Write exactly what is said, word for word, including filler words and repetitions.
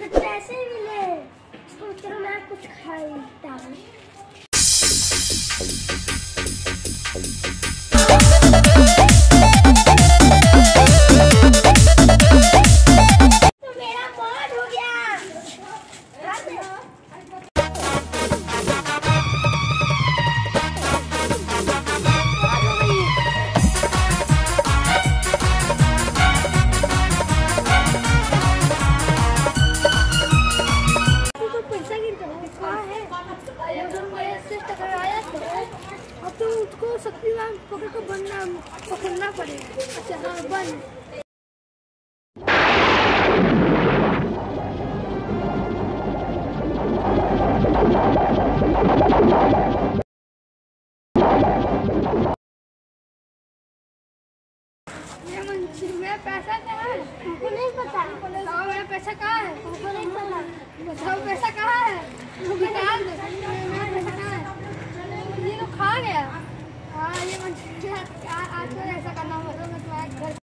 पैसे मिले, सोच रहा मैं कुछ खरीदता हूँ। अब तो उसको शक्तिमान पकड़ को बनना पकड़ना पड़ेगा। अच्छा हाँ बन। मेरा पैसा कहाँ है? हमको नहीं पता। बताओ मेरा पैसा कहाँ है? हमको नहीं पता। बताओ पैसा कहाँ है? निकाल दो। मेरा पैसा कहाँ है? ये तो खा गया। हाँ ये मुझे आज तो ऐसा करना होगा तो मैं तुम्हारे घर